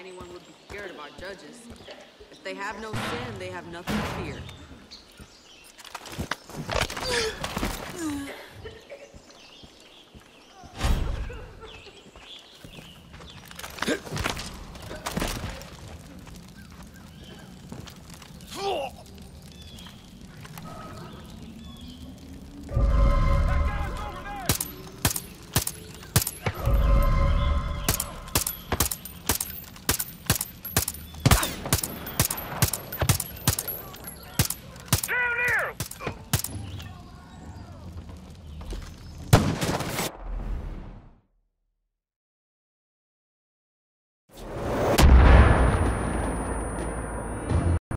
anyone would be scared of our judges. If they have no sin, they have nothing to fear.